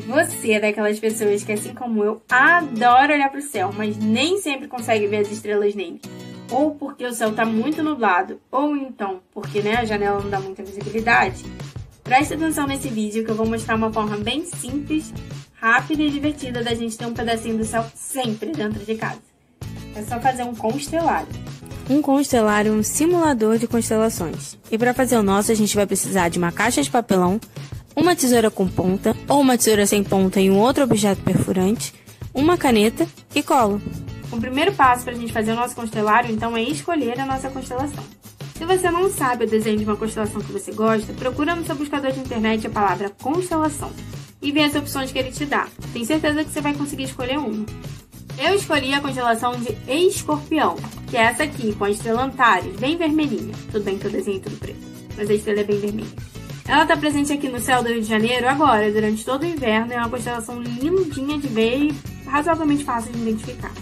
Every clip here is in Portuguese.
você é daquelas pessoas que, assim como eu, adora olhar para o céu, mas nem sempre consegue ver as estrelas nele, ou porque o céu está muito nublado, ou então porque a janela não dá muita visibilidade, preste atenção nesse vídeo que eu vou mostrar uma forma bem simples, rápida e divertida da gente ter um pedacinho do céu sempre dentro de casa. É só fazer um constelário. Um constelário é um simulador de constelações. E para fazer o nosso, a gente vai precisar de uma caixa de papelão, uma tesoura com ponta, ou uma tesoura sem ponta e um outro objeto perfurante, uma caneta e cola. O primeiro passo para a gente fazer o nosso constelário, então, é escolher a nossa constelação. Se você não sabe o desenho de uma constelação que você gosta, procura no seu buscador de internet a palavra constelação e vê as opções que ele te dá. Tenho certeza que você vai conseguir escolher uma. Eu escolhi a constelação de Escorpião, que é essa aqui, com a estrela Antares, bem vermelhinha. Tudo bem que eu desenhei tudo preto, mas a estrela é bem vermelha. Ela está presente aqui no céu do Rio de Janeiro agora, durante todo o inverno, e é uma constelação lindinha de ver e razoavelmente fácil de identificar.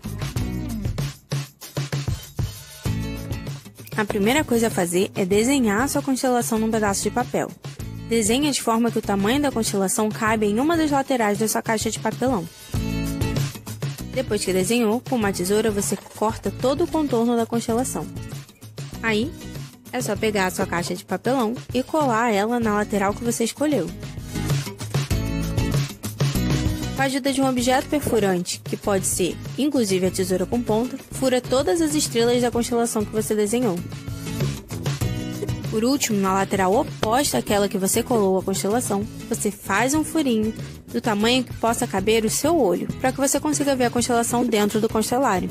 A primeira coisa a fazer é desenhar a sua constelação num pedaço de papel. Desenhe de forma que o tamanho da constelação caiba em uma das laterais da sua caixa de papelão. Depois que desenhou, com uma tesoura você corta todo o contorno da constelação. Aí, é só pegar a sua caixa de papelão e colar ela na lateral que você escolheu. Com a ajuda de um objeto perfurante, que pode ser, inclusive a tesoura com ponta, fura todas as estrelas da constelação que você desenhou. Por último, na lateral oposta àquela que você colou a constelação, você faz um furinho do tamanho que possa caber o seu olho, para que você consiga ver a constelação dentro do constelário.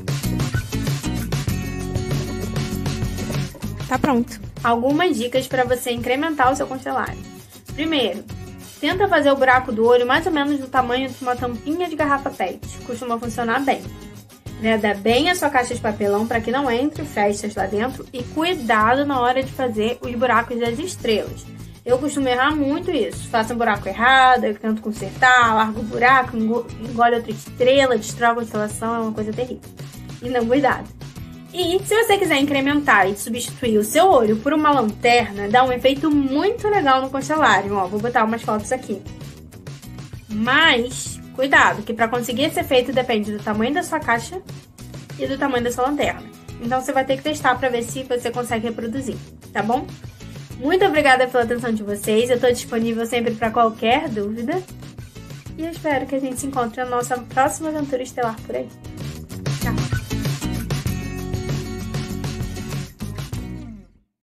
Tá pronto! Algumas dicas para você incrementar o seu constelário. Primeiro, tenta fazer o buraco do olho mais ou menos do tamanho de uma tampinha de garrafa PET. Costuma funcionar bem. Veda bem a sua caixa de papelão para que não entre frestas lá dentro e cuidado na hora de fazer os buracos das estrelas. Eu costumo errar muito isso. Faço um buraco errado, eu tento consertar, largo o buraco, engole outra estrela, destrói a constelação, é uma coisa terrível. Então, cuidado. E se você quiser incrementar e substituir o seu olho por uma lanterna, dá um efeito muito legal no constelário. Ó, vou botar umas fotos aqui. Mas cuidado, que para conseguir esse efeito depende do tamanho da sua caixa e do tamanho da sua lanterna. Então você vai ter que testar para ver se você consegue reproduzir, tá bom? Muito obrigada pela atenção de vocês, eu estou disponível sempre para qualquer dúvida. E eu espero que a gente se encontre na nossa próxima aventura estelar por aí.